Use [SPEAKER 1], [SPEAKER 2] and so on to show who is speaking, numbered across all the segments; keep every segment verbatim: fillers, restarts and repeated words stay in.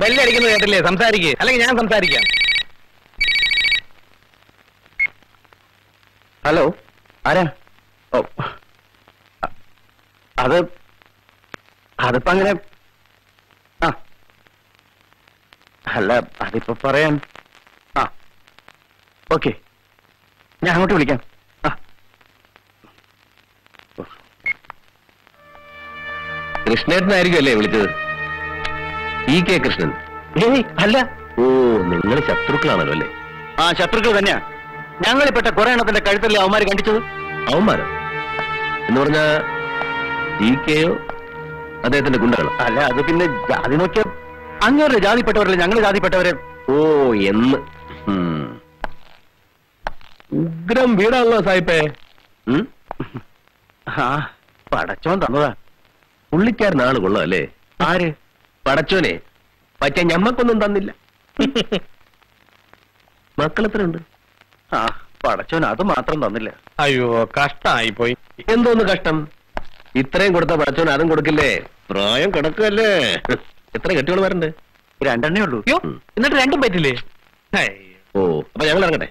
[SPEAKER 1] ബെല്ലടിക്കുന്നത് കേട്ടില്ലേ? സംസാരിക്കുക, അല്ലെങ്കിൽ ഞാൻ സംസാരിക്കാം.
[SPEAKER 2] ഹലോ, ആരാ? ഓ, അത് അതിപ്പോ അങ്ങനെ. ആ അല്ല, അതിപ്പോ പറയാൻ. ആ ഓക്കെ, ഞാൻ അങ്ങോട്ട് വിളിക്കാം. ആ
[SPEAKER 3] കൃഷ്ണേട്ടനായിരിക്കും അല്ലേ വിളിച്ചത്? E K Krishnan?
[SPEAKER 2] ഏയ് അല്ല.
[SPEAKER 3] ഓ, നിങ്ങൾ ശത്രുക്കളാണല്ലോ അല്ലേ?
[SPEAKER 2] ആ, ശത്രുക്കൾ തന്നെയാ. ഞങ്ങളിൽപ്പെട്ട കുറെ എണ്ണത്തിന്റെ കഴുത്തല്ലേ അവന്മാര് കണ്ടിച്ചത്?
[SPEAKER 3] അവന്മാരോ എന്ന് പറഞ്ഞാ ജി കെയോ അദ്ദേഹത്തിന്റെ ഗുണ്ടകളോ?
[SPEAKER 2] അല്ല, അത് പിന്നെ ജാതി നോക്കിയ അങ്ങേരുടെ ജാതിപ്പെട്ടവരല്ലേ ഞങ്ങൾ ജാതിപ്പെട്ടവരെ.
[SPEAKER 3] ഓ എന്ന്. ഉഗ്രം വീടാണല്ലോ സായിപ്പേ.
[SPEAKER 2] ആ, പടച്ചോൻ തന്നതാ.
[SPEAKER 3] പുള്ളിക്കാരനാണ് കൊള്ളാം അല്ലേ?
[SPEAKER 2] ആര്?
[SPEAKER 3] പടച്ചോനെ. പറ്റ ഞമ്മക്കൊന്നും തന്നില്ല. മക്കളെത്രയുണ്ട്?
[SPEAKER 2] ആ, പടച്ചോൻ അത് മാത്രം തന്നില്ല.
[SPEAKER 1] അയ്യോ, കഷ്ടമായി പോയി.
[SPEAKER 3] എന്തോന്ന് കഷ്ടം? ഇത്രയും കൊടുത്ത പടച്ചോൻ അതും കൊടുക്കില്ലേ? പ്രായം കിടക്കല്ലേ. എത്ര കെട്ടികൾ വരണ്ട്?
[SPEAKER 2] രണ്ടെണ്ണേ ഉള്ളൂ.
[SPEAKER 1] അയ്യോ, എന്നിട്ട് രണ്ടും പറ്റില്ലേ?
[SPEAKER 3] ഓ, അപ്പൊ ഞങ്ങൾ ഇറങ്ങട്ടെ.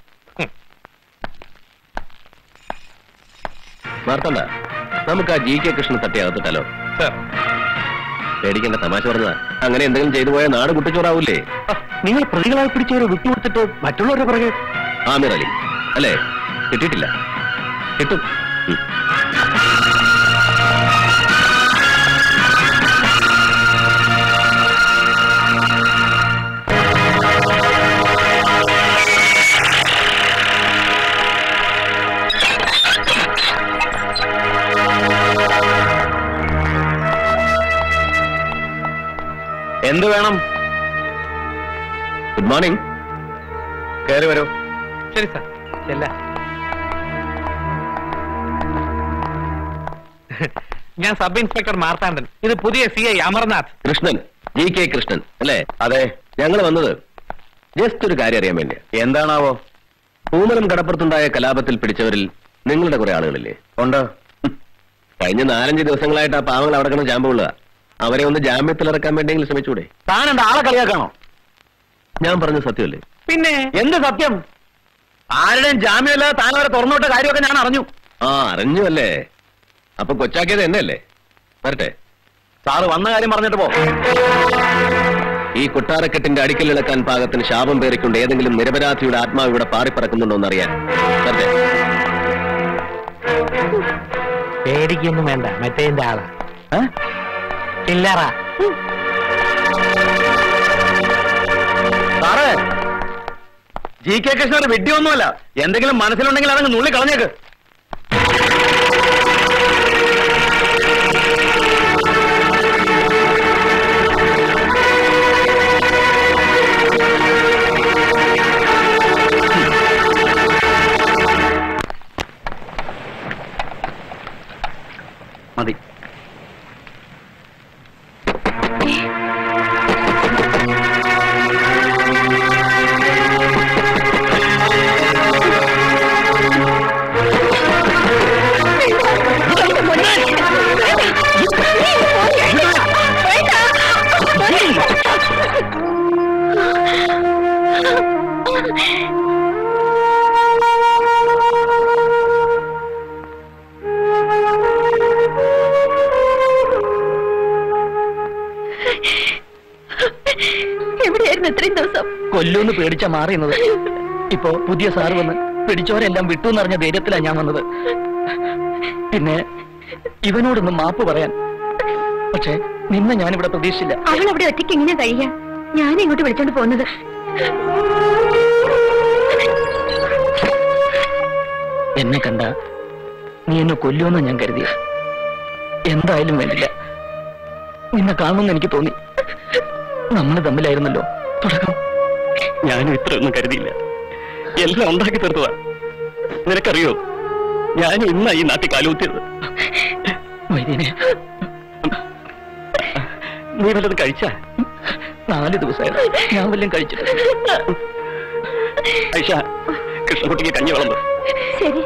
[SPEAKER 3] മാർത്തണ്ട, നമുക്ക് ആ ജി കെ കൃഷ്ണൻ തട്ടി അകത്തിട്ടാലോ? പേടിക്കേണ്ട, തമാശ പറഞ്ഞതാ. അങ്ങനെ എന്തെങ്കിലും ചെയ്തു പോയാൽ നാട് കുട്ടിച്ചോറാവൂലേ?
[SPEAKER 2] നിങ്ങൾ പ്രതികളായി പിടിച്ചവരെ വിട്ടുകൊടുത്തിട്ട് മറ്റുള്ളവരുടെ പുറകെ.
[SPEAKER 3] ആമിർ അലി അല്ലേ? കിട്ടിയിട്ടില്ല. കിട്ടും.
[SPEAKER 2] എന്ത് വേണം?
[SPEAKER 3] Good morning.
[SPEAKER 2] കയറി വരൂ.
[SPEAKER 1] ശരി സാർ, ചെല്ല. ഞാൻ സബ് ഇൻസ്പെക്ടർ മാർത്താണ്ഡൻ. ഇത് പുതിയ C I Amarnath.
[SPEAKER 3] Krishnan, G K Krishnan അല്ലേ?
[SPEAKER 2] അതെ.
[SPEAKER 3] ഞങ്ങൾ വന്നത് ജസ്റ്റ് ഒരു കാര്യം അറിയാൻ വേണ്ടിയാ.
[SPEAKER 2] എന്താണാവോ?
[SPEAKER 3] പൂമലം കടപ്പുറത്തുണ്ടായ കലാപത്തിൽ പിടിച്ചവരിൽ നിങ്ങളുടെ കുറെ ആളുകളില്ലേ?
[SPEAKER 2] ഉണ്ട്.
[SPEAKER 3] കഴിഞ്ഞ നാലഞ്ച് ദിവസങ്ങളായിട്ട് ആ പാവങ്ങൾ അവിടെ കിടന്ന് ജാമ്പുള്ള. അവരെ ഒന്ന് ജാമ്യത്തിൽ ഇറക്കാൻ വേണ്ടിയെങ്കിലും ശ്രമിച്ചൂടെ?
[SPEAKER 2] താൻ എന്താ ആളെ കളിയാക്കാണോ?
[SPEAKER 3] ഞാൻ പറഞ്ഞ സത്യമല്ലേ?
[SPEAKER 1] പിന്നെ
[SPEAKER 2] എന്ത് സത്യം? ആരുടെയും ജാമ്യമല്ലാതെ താൻ അവരെ തുറന്നോട്ട കാര്യമൊക്കെ ഞാൻ അറിഞ്ഞു.
[SPEAKER 3] ആ, അറിഞ്ഞു അല്ലേ? അപ്പൊ കൊച്ചാക്കിയത് എന്നെയല്ലേ? വരട്ടെ.
[SPEAKER 2] സാറ് വന്ന കാര്യം പറഞ്ഞിട്ട് പോ.
[SPEAKER 3] ഈ കൊട്ടാരക്കെട്ടിന്റെ അടിക്കലിളക്കാൻ പാകത്തിന് ശാപം പേറിക്കൊണ്ട് ഏതെങ്കിലും നിരപരാധിയുടെ ആത്മാവ് ഇവിടെ പാറിപ്പറക്കുന്നുണ്ടോ എന്നറിയാൻ. വരട്ടെ.
[SPEAKER 1] പേടിക്കൊന്നും വേണ്ട, മറ്റേന്റെ ആളാ. ചില്ലറ.
[SPEAKER 2] സാറേ, ജി കെ കൃഷ്ണൻ വെടിയൊന്നുമല്ല. എന്തെങ്കിലും മനസ്സിലുണ്ടെങ്കിൽ അതങ്ങ് നുള്ളി കളഞ്ഞേക്ക്. മതി.
[SPEAKER 4] എവിടെയായിരുന്നു ഇത്രയും ദിവസം?
[SPEAKER 5] കൊല്ലൂന്ന് പേടിച്ച മാറിയുന്നത്. ഇപ്പോ പുതിയ സാറ് വന്ന് പിടിച്ചവരെല്ലാം വിട്ടുന്നറിഞ്ഞ ധൈര്യത്തിലാണ് ഞാൻ വന്നത്. പിന്നെ ഇവനോടൊന്ന് മാപ്പ് പറയാൻ. പക്ഷെ നിന്നെ ഞാനിവിടെ പ്രതീക്ഷിച്ചില്ല.
[SPEAKER 4] അവൾ അവിടെ ഒറ്റയ്ക്ക് എങ്ങനെ കഴിയാ? ഞാൻ ഇങ്ങോട്ട് വിളിച്ചോണ്ട് പോകുന്നത്.
[SPEAKER 5] എന്നെ കണ്ട നീ എന്നെ കൊല്ലുമെന്ന് ഞാൻ കരുതിയ. എന്തായാലും വേണ്ടില്ല, നിന്നെ കാണുമെന്ന് എനിക്ക് തോന്നി. നമ്മൾ തമ്മിലായിരുന്നല്ലോ തുടക്കം.
[SPEAKER 2] ഞാനും ഇത്രയൊന്നും കരുതിയില്ല. എല്ലാം ഉണ്ടാക്കി തീർത്തതാ. നിനക്കറിയോ, ഞാനും ഇന്നാ ഈ നാട്ടിൽ കാലുകുത്തിയത്.
[SPEAKER 5] വൈദ്യനെ,
[SPEAKER 2] നീ വല്ലതും കഴിച്ച?
[SPEAKER 5] നാല് ദിവസമായിരുന്നു ഞാൻ വല്ലതും കഴിച്ചിട്ട്.
[SPEAKER 2] ഐഷ, കൃഷ്ണൻകുട്ടിക്ക് കഞ്ഞി വളർന്നു.
[SPEAKER 4] ശരി.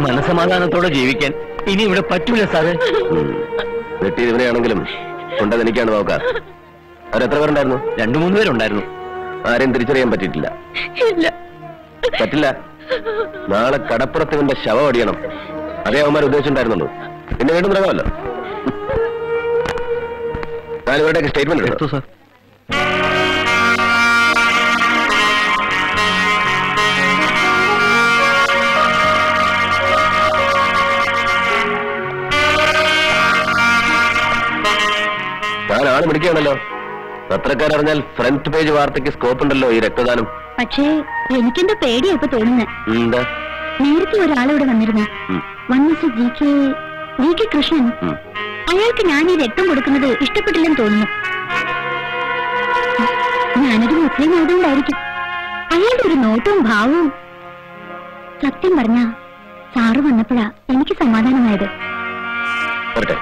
[SPEAKER 5] മനസമാധാനത്തോടെ ജീവിക്കാൻ ഇനി ഇവിടെ പറ്റൂല സാറ്.
[SPEAKER 3] വെട്ടിയത് ഇവനെയാണെങ്കിലും കൊണ്ടത് എനിക്കാണ് നോക്കാം. അവരെത്ര പേരുണ്ടായിരുന്നു?
[SPEAKER 5] രണ്ടു മൂന്ന് പേരുണ്ടായിരുന്നു.
[SPEAKER 3] ആരെയും തിരിച്ചറിയാൻ പറ്റിയിട്ടില്ല. പറ്റില്ല. നാളെ കടപ്പുറത്ത് ഇവന്റെ ശവം അടിയണം. അതേ അവന്മാർ ഉദ്ദേശിച്ചിട്ടുണ്ടായിരുന്നുള്ളൂ. പിന്നെ വീണ്ടും തുടങ്ങാമല്ലോ. ഞാൻ ഇവരുടെയൊക്കെ സ്റ്റേറ്റ്മെന്റ് എടുത്തു സാർ. ഞാൻ ആള് പിടിക്കുകയാണല്ലോ. പത്രക്കാരറിഞ്ഞാൽ ഫ്രണ്ട് പേജ് വാർത്തയ്ക്ക് സ്കോപ്പ് ഉണ്ടല്ലോ ഈ രക്തദാനം.
[SPEAKER 4] പക്ഷേ എനിക്കെന്തോ പേടിയാ ഇപ്പൊ തോന്നുന്നത്.
[SPEAKER 3] എന്താ?
[SPEAKER 4] നേരത്തെ ഒരാളിവിടെ വന്നിരുന്നു. One mister G K G K Krishnan. അയാൾക്ക് ഞാൻ ഈ രക്തം കൊടുക്കുന്നത് ഇഷ്ടപ്പെട്ടില്ലെന്ന് തോന്നുന്നു. ഞാനൊരു മുസ്ലിം ആയതുകൊണ്ടായിരിക്കും. അയാളുടെ ഒരു നോട്ടവും ഭാവവും. സത്യം പറഞ്ഞ സാറ് വന്നപ്പോഴാ എനിക്ക് സമാധാനമായത്.
[SPEAKER 3] വരട്ടെ.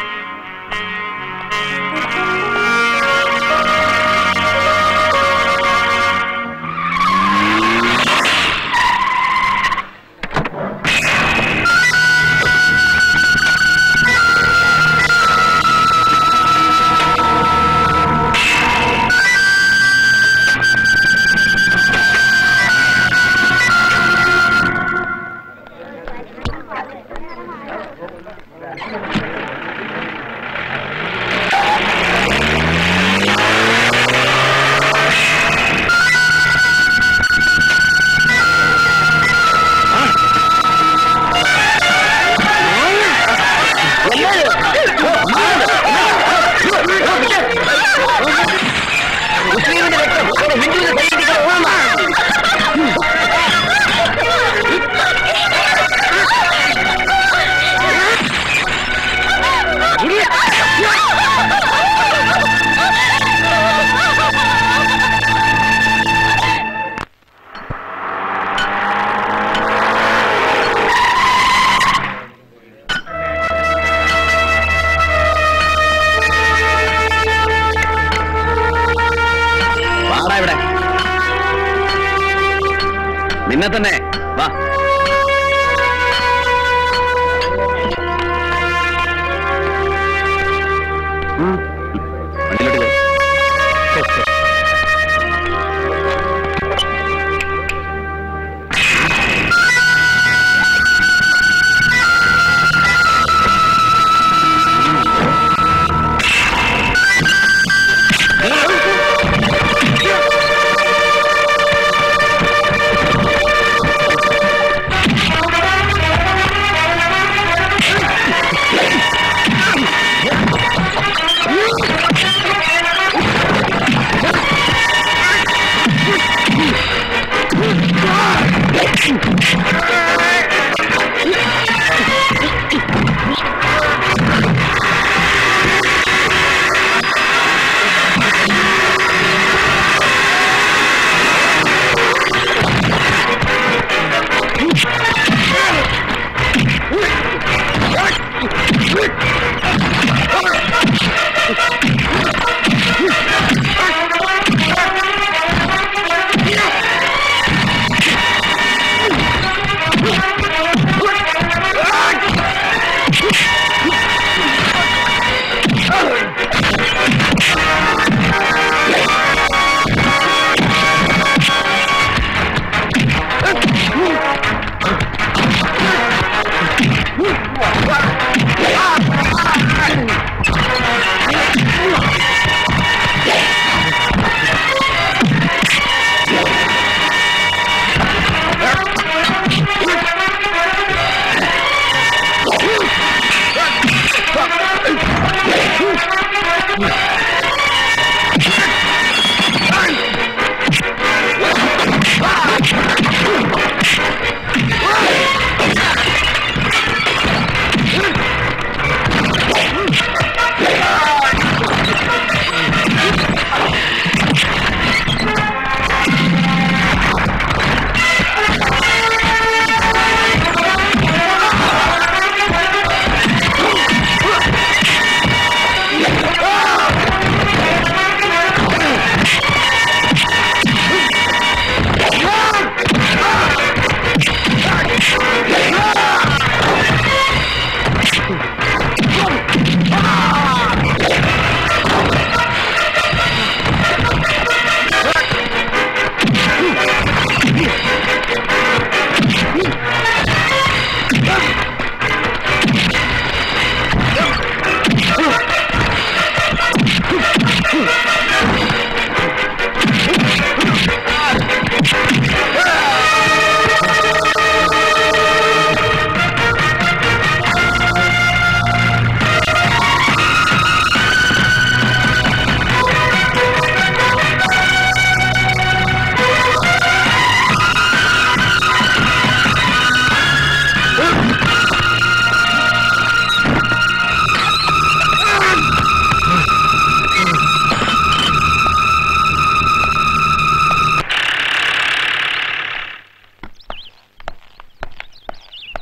[SPEAKER 3] നിന്നെ തന്നെ വാ.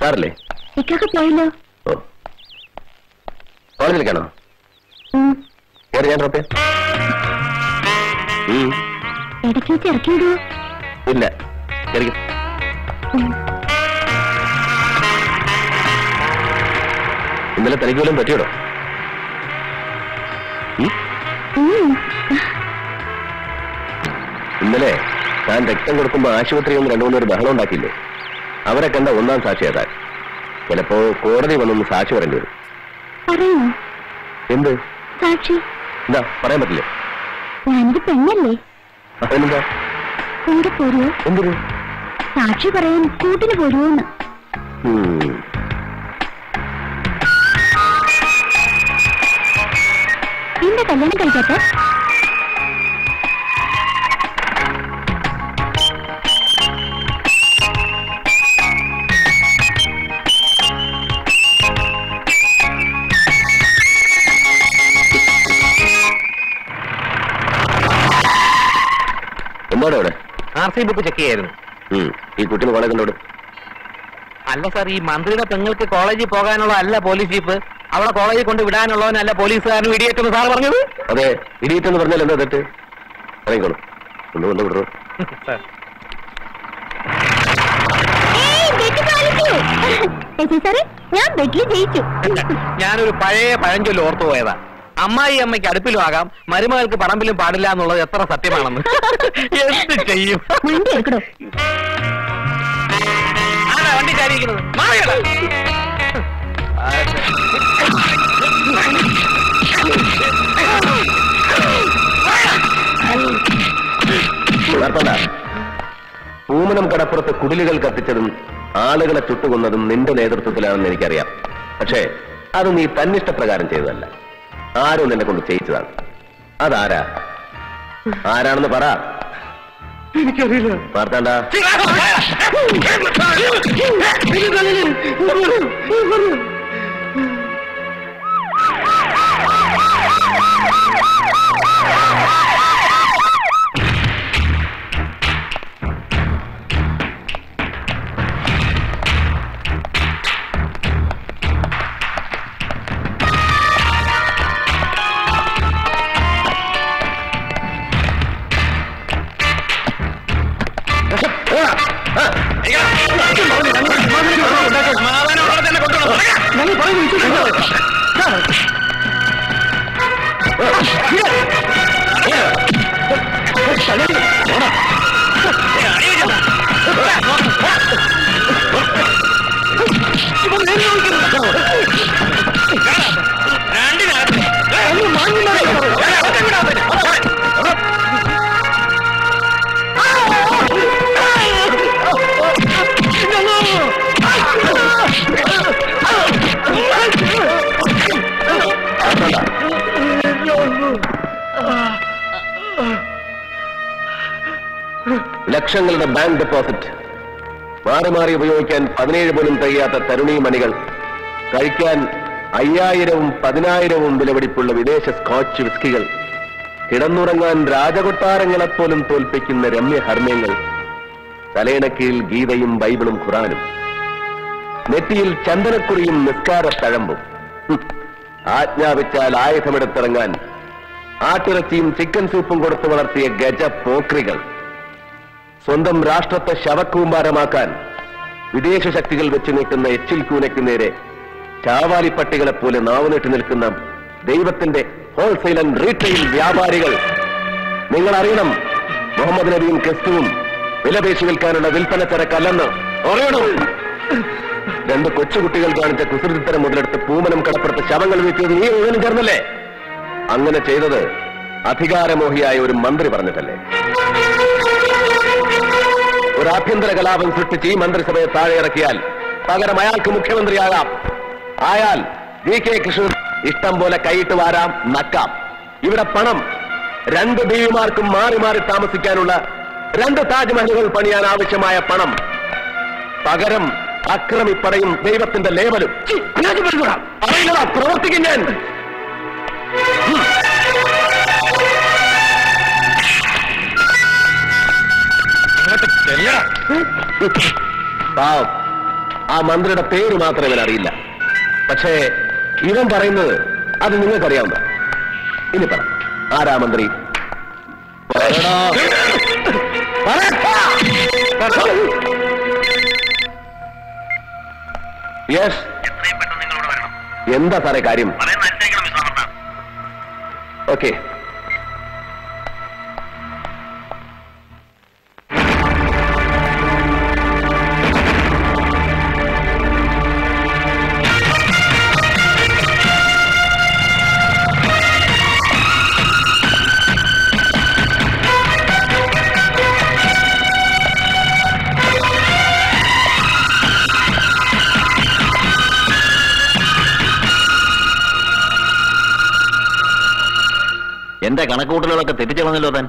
[SPEAKER 3] സാറല്ലേ?
[SPEAKER 4] ഇക്കൊക്കെ പോയല്ലോ.
[SPEAKER 3] ഓ, കോളേജിലേക്കാണോ? കയറി ഞാൻ ഡ്രോപ്പ് ചെയ്യാം.
[SPEAKER 4] ഇടയ്ക്ക് വെച്ച് ഇറക്കി വിടുവോ?
[SPEAKER 3] ഇല്ല, കയറിക്കും. ഇന്നലെ തനിക്ക് പോലും പറ്റിയോടോ? ഇന്നലെ താൻ രക്തം കൊടുക്കുമ്പോ ആശുപത്രി ഒന്ന് രണ്ടു മൂന്നൊരു ബഹളം ഉണ്ടാക്കിയില്ലേ? അവരെ കണ്ട ഒന്നാം സാക്ഷി ഏതാ? ചിലപ്പോ കോടതി വന്നൊന്ന് സാക്ഷി പറയേണ്ടി വരും.
[SPEAKER 4] പറയണോ?
[SPEAKER 3] എന്ത്
[SPEAKER 4] സാക്ഷി?
[SPEAKER 3] എന്താ പറയാൻ പറ്റില്ലേ?
[SPEAKER 4] ഞാനൊരു പെണ്ണല്ലേ?
[SPEAKER 3] അതിനെന്താ?
[SPEAKER 4] കൂടെ പോരുവോ?
[SPEAKER 3] എന്തൊരു
[SPEAKER 4] സാക്ഷി പറയാൻ കൂട്ടിന് പോരുവോന്ന്? എന്താ കല്യാണം കഴിക്കാത്ത?
[SPEAKER 3] എന്താടെ അവിടെ?
[SPEAKER 1] ആർ സി ബുക്ക് ചെക്ക് ചെയ്യായിരുന്നു.
[SPEAKER 3] ഈ കുട്ടിന് കോളേജ് കണ്ടോട്?
[SPEAKER 1] അല്ല സാർ, ഈ മന്ത്രിയുടെ പെങ്ങൾക്ക് കോളേജിൽ പോകാനുള്ള അല്ല പോലീസ് ജീപ്പ്, അവളെ കോളേജിൽ കൊണ്ട് വിടാനുള്ളവനല്ല പോലീസുകാരനും ഇടിയേറ്റെന്ന് സാർ പറഞ്ഞത്.
[SPEAKER 3] അതെ, ഇടിയേറ്റെന്ന് പറഞ്ഞാൽ എന്താ തെറ്റ്? ഇറങ്ങിക്കോളൂ, ഒന്ന് കൊണ്ട് വിടറോ.
[SPEAKER 4] ഞാൻ ബെറ്റിൽ ജയിച്ചു.
[SPEAKER 1] ഞാനൊരു പഴയ പഴഞ്ചൊല്ല് ഓർത്തു പോയതാ. അമ്മായി അമ്മയ്ക്ക് അടുപ്പിലും ആകാം, മരുമകൾക്ക് പറമ്പിലും പാടില്ല എന്നുള്ളത് എത്ര സത്യമാണെന്ന്. എന്ത് ചെയ്യും? ആരാ വണ്ടി ചാരിയിരിക്കുന്നത്?
[SPEAKER 3] പൂമനം കടപ്പുറത്ത് കുടിലുകൾ കത്തിച്ചതും ആളുകളെ ചുട്ടുകൊന്നതും നിന്റെ നേതൃത്വത്തിലാണെന്ന് എനിക്കറിയാം. പക്ഷേ അത് നീ തന്നിഷ്ടപ്രകാരം ചെയ്തതല്ല, ആരോ നിന്നെ കൊണ്ട് ചെയ്യിച്ചതാണ്. അതാരാ? ആരാണെന്ന് പറ.
[SPEAKER 1] എനിക്കറിയില്ല.
[SPEAKER 3] വാർത്താണ്ട. ലക്ഷങ്ങളുടെ ബാങ്ക് ഡെപ്പോസിറ്റ്, മാറി മാറി ഉപയോഗിക്കാൻ പതിനേഴ് പോലും തികയാത്ത തരുണീ മണികൾ, കഴിക്കാൻ അയ്യായിരവും പതിനായിരവും വിലപിടിപ്പുള്ള വിദേശ സ്കോച്ച് വിസ്കികൾ, കിടന്നുറങ്ങാൻ രാജകൊട്ടാരങ്ങളെപ്പോലും തോൽപ്പിക്കുന്ന രമ്യ ഹർമ്മ്യങ്ങൾ, തലയിണക്കീഴിൽ ഗീതയും ബൈബിളും ഖുറാനും, നെറ്റിയിൽ ചന്ദനക്കുറിയും നിസ്കാര തഴമ്പും, ആജ്ഞാപിച്ചാൽ ആയുധമെടുത്തിറങ്ങാൻ ആട്ടിറച്ചിയും ചിക്കൻ സൂപ്പും കൊടുത്തു വളർത്തിയ ഗജ പോക്രികൾ, സ്വന്തം രാഷ്ട്രത്തെ ശവക്കൂമ്പാരമാക്കാൻ വിദേശ ശക്തികൾ വെച്ചു നീട്ടുന്ന എച്ചിൽ കൂനയ്ക്ക് നേരെ ചാവാലിപ്പട്ടികളെപ്പോലെ നാവുനീട്ടി നിൽക്കുന്ന ദൈവത്തിന്റെ ഹോൾസെയിൽ ആൻഡ് റീറ്റെയിൽ വ്യാപാരികൾ. നിങ്ങൾ അറിയണം, മുഹമ്മദ് നബിയും ക്രിസ്തുവും വിലപേശി വിൽക്കാനുള്ള വിൽപ്പന ചരക്കല്ലെന്ന് അറിയണം. രണ്ട് കൊച്ചുകുട്ടികൾ കാണിച്ച കുസൃതിത്തരം മുതലെടുത്ത് പൂമനം കടപ്പുറത്ത് ശവങ്ങൾ വീഴ്ത്തിയത് നീ മുഴുവനും ചേർന്നല്ലേ? അങ്ങനെ ചെയ്തത് അധികാരമോഹിയായ ഒരു മന്ത്രി പറഞ്ഞിട്ടല്ലേ? ഒരു ആഭ്യന്തര കലാപം സൃഷ്ടിച്ച് ഈ മന്ത്രിസഭയെ താഴെ ഇറക്കിയാൽ പകരം അയാൾക്ക് മുഖ്യമന്ത്രിയാകാം. ആയാൽ വി കെ കൃഷ്ണൻ ഇഷ്ടം പോലെ കൈയിട്ട് വാരാം, നക്കാം. ഇവിടെ പണം രണ്ട് ബീവിമാർക്കും മാറി മാറി താമസിക്കാനുള്ള രണ്ട് താജ്മഹലുകൾ പണിയാൻ ആവശ്യമായ പണം, പകരം അക്രമിപ്പടയും ദൈവത്തിന്റെ ലേബലും. അറിയില്ല, പ്രവർത്തിക്കും ഞാൻ. പാവം ആ മന്ത്രിയുടെ പേര് മാത്രമേ ഇവൻ അറിയില്ല. പക്ഷേ ഇവൻ പറയുന്നത് അത് നിങ്ങൾക്കറിയാവുന്ന. ഇനി പറ, ആരാ മന്ത്രി? യെസ്, എന്താ സാറേ കാര്യം? ഓക്കെ.
[SPEAKER 2] എന്റെ കണക്കുകൂട്ടലുകളൊക്കെ തെറ്റിച്ചു കളഞ്ഞല്ലോ താൻ.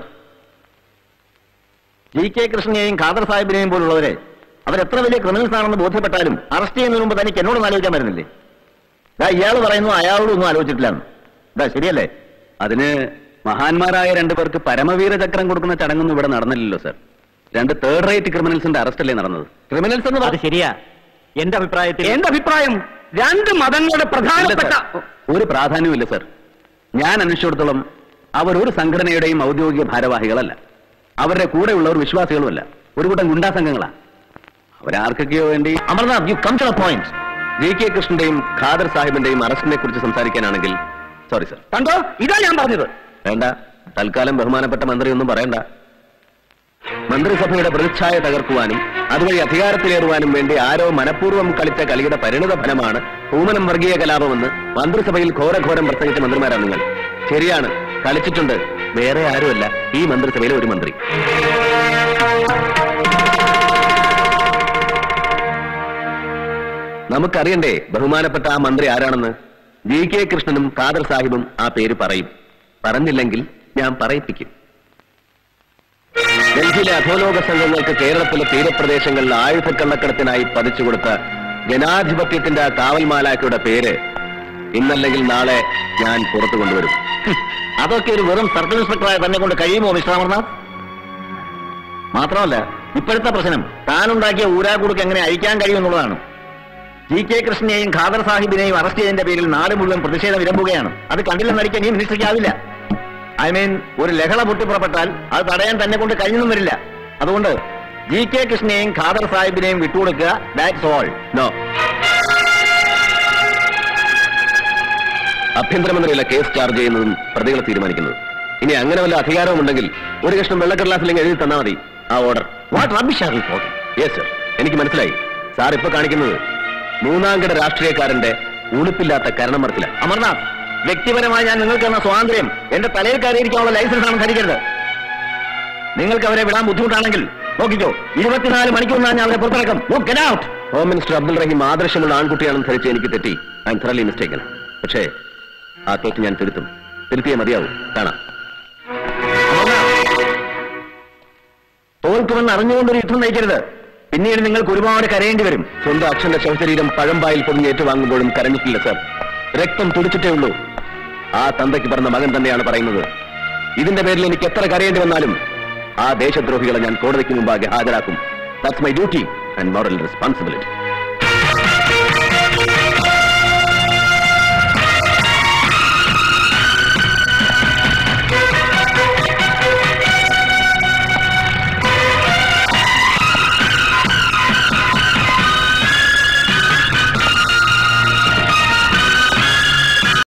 [SPEAKER 2] ജി കെ കൃഷ്ണനെയും ഖാദർ സാഹിബിനെയും പോലുള്ളവരെ അവരെത്ര വലിയ ക്രിമിനൽസ് ആണെന്ന് ബോധ്യപ്പെട്ടാലും അറസ്റ്റ് ചെയ്യുന്നതിന് മുമ്പ് തനിക്ക് എന്നോടൊന്നും ആലോചിക്കാൻ വരുന്നില്ലേ? ദാ ഇയാൾ പറയുന്നു അയാളോടൊന്നും ആലോചിച്ചിട്ടില്ലാന്ന്. ഇതാ ശരിയല്ലേ?
[SPEAKER 6] അതിന് മഹാന്മാരായ രണ്ടുപേർക്ക് പരമവീര ചക്രം കൊടുക്കുന്ന ചടങ്ങൊന്നും ഇവിടെ നടന്നില്ലല്ലോ സർ. രണ്ട് തേർഡ് റേറ്റ് ക്രിമിനൽസിന്റെ അറസ്റ്റ് അല്ലേ നടന്നത്?
[SPEAKER 2] ക്രിമിനൽസ് എന്ന് പറഞ്ഞത് ശരിയാ. എന്റെ അഭിപ്രായത്തിൽ
[SPEAKER 1] എന്റെ അഭിപ്രായം രണ്ട് മതങ്ങളുടെ പ്രധാനപ്പെട്ട
[SPEAKER 6] ഒരു പ്രാധാന്യമില്ല സർ. ഞാൻ അന്വേഷിച്ചിടത്തോളം അവർ ഒരു സംഘടനയുടെയും ഔദ്യോഗിക ഭാരവാഹികളല്ല. അവരുടെ കൂടെയുള്ളവർ വിശ്വാസികളുമല്ല. ഒരു കൂട്ടം ഗുണ്ടാ സംഘങ്ങളാ. അവരാർക്കൊക്കെയോ വേണ്ടി.
[SPEAKER 2] Amarnath, you come to the point.
[SPEAKER 3] G K കൃഷ്ണന്റെയും ഖാദർ സാഹിബിന്റെയും അറസ്റ്റിനെ കുറിച്ച് സംസാരിക്കാനാണെങ്കിൽ സോറി സർ.
[SPEAKER 1] കണ്ടോ, ഇതാ ഞാൻ പറഞ്ഞത്.
[SPEAKER 3] വേണ്ട, തൽക്കാലം ബഹുമാനപ്പെട്ട മന്ത്രി ഒന്നും പറയണ്ട. മന്ത്രിസഭയുടെ പ്രതിച്ഛായ തകർക്കുവാനും അതുവഴി അധികാരത്തിലേറുവാനും വേണ്ടി ആരോ മനഃപൂർവ്വം കളിച്ച കളിയുടെ പരിണിത ഫലമാണ് പൂമനം വർഗീയ കലാപമെന്ന് മന്ത്രിസഭയിൽ ഘോരഘോരം പ്രസംഗിച്ച മന്ത്രിമാരാണ് നിങ്ങൾ. ശരിയാണ്, കളിച്ചിട്ടുണ്ട്. വേറെ ആരുമല്ല, ഈ മന്ത്രിസഭയിലെ ഒരു മന്ത്രി. നമുക്കറിയണ്ടേ ബഹുമാനപ്പെട്ട ആ മന്ത്രി ആരാണെന്ന്? ജി കെ കൃഷ്ണനും ഖാദർ സാഹിബും ആ പേര് പറയും. പറഞ്ഞില്ലെങ്കിൽ ഞാൻ പറയിപ്പിക്കും. ഡൽഹിയിലെ അധോലോക സംഘങ്ങൾക്ക് കേരളത്തിലെ തീരപ്രദേശങ്ങളിൽ ആയുധക്കള്ളക്കടത്തിനായി പതിച്ചുകൊടുത്ത ജനാധിപത്യത്തിന്റെ ആ കാവൽമാലാക്കയുടെ പേര് ഇന്നല്ലെങ്കിൽ നാളെ ഞാൻ പുറത്തു കൊണ്ടുവരും.
[SPEAKER 2] അതൊക്കെ ഒരു വെറും സർക്കിൾ ഇൻസ്പെക്ടറായ തന്നെ കൊണ്ട് കഴിയുമോ മിസ്റ്റർ അമർനാഥ്? മാത്രമല്ല, ഇപ്പോഴത്തെ പ്രശ്നം താനുണ്ടാക്കിയ ഊരാകുടുക്ക് എങ്ങനെ അഴിക്കാൻ കഴിയുമെന്നുള്ളതാണ്. ജി കെ കൃഷ്ണനെയും ഖാദർ സാഹിബിനെയും അറസ്റ്റ് ചെയ്തതിന്റെ പേരിൽ നാട് മുഴുവൻ പ്രതിഷേധം ഇരമ്പുകയാണ്. അത് കണ്ടില്ലെന്നടിക്കാൻ ഈ മിനിസ്റ്ററിക്കാവില്ല. ഐ മീൻ, ഒരു ലഹള പൊട്ടിപ്പുറപ്പെട്ടാൽ അത് തടയാൻ തന്നെ കൊണ്ട് കഴിഞ്ഞൊന്നും വരില്ല. അതുകൊണ്ട് ജി കെ കൃഷ്ണനെയും ഖാദർ സാഹിബിനെയും വിട്ടുകൊടുക്കുക. That's all.
[SPEAKER 3] നോ, ആഭ്യന്തരമന്ത്രിയല്ല കേസ് ചാർജ് ചെയ്യുന്നതും പ്രതികളെ തീരുമാനിക്കുന്നത്. ഇനി അങ്ങനെ വല്ല അധികാരവും ഉണ്ടെങ്കിൽ ഒരു കഷ്ണം വെള്ളക്കടലാസിലേക്ക് എഴുതി തന്നാൽ മതി ആ order.
[SPEAKER 2] What rubbish are you talking?
[SPEAKER 3] Yes sir, എനിക്ക് മനസ്സിലായി. സാർ ഇപ്പൊ കാണിക്കുന്നത് മൂന്നാംകിട രാഷ്ട്രീയക്കാരന്റെ ഉളുപ്പില്ലാത്ത കരണമറത്തില്ല.
[SPEAKER 2] അമർനാഥ്, വ്യക്തിപരമായി ഞാൻ നിങ്ങൾക്ക് തന്ന സ്വാതന്ത്ര്യം എന്റെ തലയിൽ കയറിയിരിക്കാനുള്ള ലൈസൻസ് ആണ് ധരിക്കരുത്. നിങ്ങൾക്ക് അവരെ വിടാൻ ബുദ്ധിമുട്ടാണെങ്കിൽ നോക്കിക്കോ, ഇരുപത്തിനാല് മണിക്കൂറിനാണ് ഞാൻ അവരെ പുറത്തിറക്കും. Get out.
[SPEAKER 3] Home minister Abdul Rahim ആദർശമുള്ള ആൺകുട്ടിയാണെന്ന് ധരിച്ച് എനിക്ക് തെറ്റി. I'm thoroughly mistaken. പക്ഷേ ആ തെറ്റ് ഞാൻ തിരുത്തും. തിരുത്തിയേ മതിയാവും. കാണാം.
[SPEAKER 2] തോൽക്കുമെന്ന് അറിഞ്ഞുകൊണ്ടൊരു യുദ്ധം നയിക്കരുത്. പിന്നീട് നിങ്ങൾക്ക് ഒരുപാട് കരയേണ്ടി വരും.
[SPEAKER 3] സ്വന്തം അച്ഛന്റെ ശവശരീരം പഴമ്പായിൽ പൊതിഞ്ഞ് ഏറ്റുവാങ്ങുമ്പോഴും കരഞ്ഞിട്ടില്ല സർ. രക്തം തുടിച്ചിട്ടേ ഉള്ളൂ. ആ തന്തയ്ക്ക് പറഞ്ഞ മകൻ തന്നെയാണ് പറയുന്നത്. ഇതിന്റെ പേരിൽ എനിക്ക് എത്ര കരയേണ്ടി വന്നാലും ആ ദേശദ്രോഹികളെ ഞാൻ കോടതിക്ക് മുമ്പാകെ ഹാജരാക്കും. That's my duty and moral responsibility.